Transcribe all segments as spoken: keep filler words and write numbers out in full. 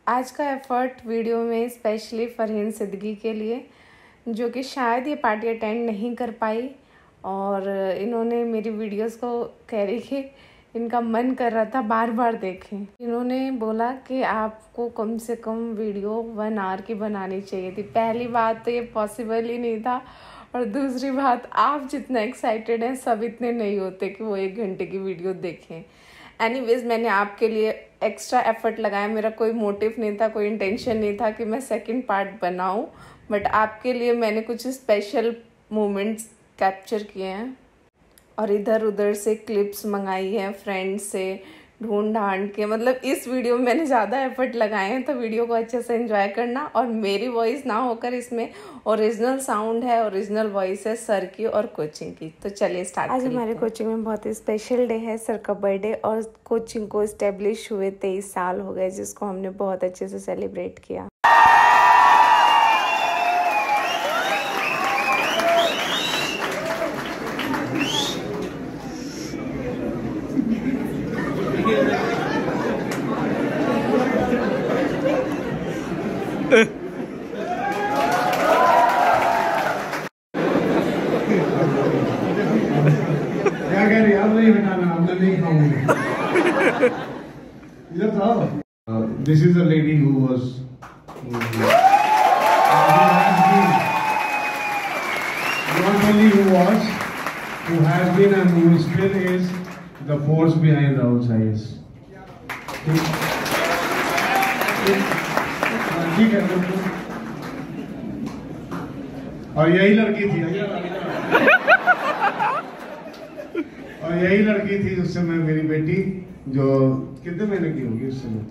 आज का effort video में स्पेशली फरहीन सिद्दीकी के लिए, जो कि शायद ये पार्टी अटेंड नहीं कर पाई और इन्होंने मेरी वीडियोस को कह रही कि इनका मन कर रहा था बार बार देखें। इन्होंने बोला कि आपको कम से कम वीडियो वन आवर की बनानी चाहिए थी। पहली बात तो ये पॉसिबल ही नहीं था और दूसरी बात, आप जितना एक्साइटेड हैं सब इतने नहीं होते कि वो एक घंटे की वीडियो देखें। एनीवेज, मैंने आपके लिए एक्स्ट्रा एफर्ट लगाया। मेरा कोई मोटिव नहीं था, कोई इंटेंशन नहीं था कि मैं सेकंड पार्ट बनाऊं, बट आपके लिए मैंने कुछ स्पेशल मोमेंट्स कैप्चर किए हैं और इधर उधर से क्लिप्स मंगाई हैं फ्रेंड्स से ढूंढ ढांड के। मतलब इस वीडियो में मैंने ज़्यादा एफर्ट लगाए हैं, तो वीडियो को अच्छे से एंजॉय करना। और मेरी वॉइस ना होकर इसमें ओरिजिनल साउंड है, ओरिजिनल वॉइस है सर की और कोचिंग की। तो चलिए स्टार्ट। आज हमारे कोचिंग में बहुत ही स्पेशल डे है, सर का बर्थडे, और कोचिंग को इस्टेब्लिश हुए तेईस साल हो गए, जिसको हमने बहुत अच्छे से सेलिब्रेट किया। क्या कह रही है? अब नहीं बनाना, अब मैं नहीं खाऊंगी। इधर था। This is a lady who was not only who was, who has been and who still is the force behind Rahul Sai's. ठीक है। और यही लड़की थी और यही लड़की थी उस समय मेरी बेटी, जो कितने महीने की होगी उस समय?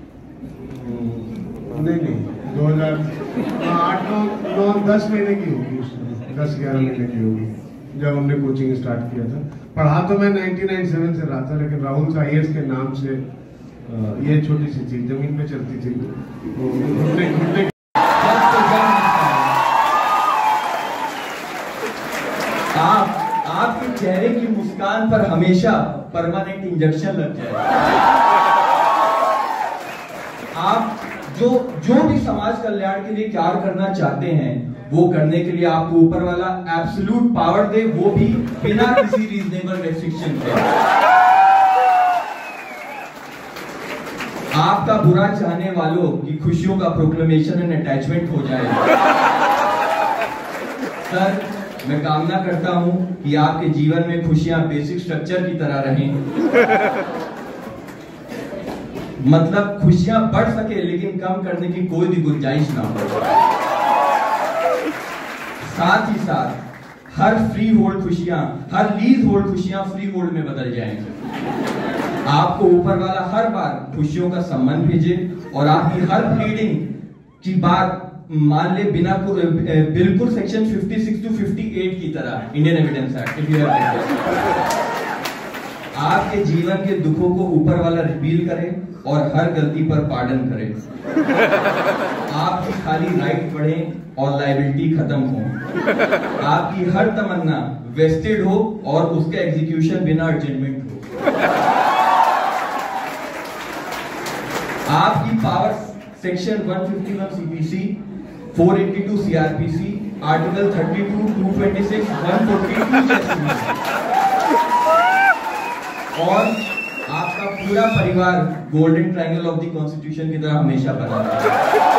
नहीं नहीं दो हजार आठ नौ नौ दस महीने की होगी उस समय, दस ग्यारह महीने की होगी जब हमने कोचिंग स्टार्ट किया था। पढ़ा तो मैं नाइनटीन नाइंटी सेवन से रहा था, लेकिन राहुल साइस के नाम से ये छोटी सी चीज जमीन पे चलती थी। घुटने घुटने आप आपके चेहरे की मुस्कान पर हमेशा परमानेंट इंजेक्शन लग जाए। आप जो जो भी समाज कल्याण के लिए कार्य करना चाहते हैं, वो करने के लिए आपको ऊपर वाला एब्सोल्यूट पावर दे, वो भी बिना किसी रीजनेबल रेस्ट्रिक्शन के। आपका बुरा चाहने वालों की खुशियों का प्रोक्लेमेशन एंड अटैचमेंट हो जाए। सर, मैं कामना करता हूं कि आपके जीवन में खुशियां बेसिक स्ट्रक्चर की तरह रहें। मतलब खुशियां बढ़ सके लेकिन कम करने की कोई भी गुंजाइश ना हो। साथ ही साथ हर फ्री होल्ड खुशियां, हर लीज होल्ड खुशियां फ्री होल्ड में बदल जाएंगे। आपको ऊपर वाला हर बार खुशियों का सम्मान भेजे और आपकी हर प्लीडिंग की बात मान ले बिना बिल्कुल सेक्शन छप्पन टू अट्ठावन की तरह, Indian evidence act, if you have आपके जीवन के दुखों को ऊपर वाला रिवील करे और हर गलती पर पार्डन करे। आपकी खाली राइट बढ़े और लायबिलिटी खत्म हो। आपकी हर तमन्ना वेस्टेड हो और उसका एग्जीक्यूशन बिना अर्जेंटमेंट हो। आपकी पावर सेक्शन एक सौ इक्यावन सीपीसी, चार सौ बयासी सीआरपीसी, आर्टिकल बत्तीस, दो सौ छब्बीस, एक सौ बयालीस और आपका पूरा परिवार golden triangle of the constitution की तरह हमेशा बना रहे।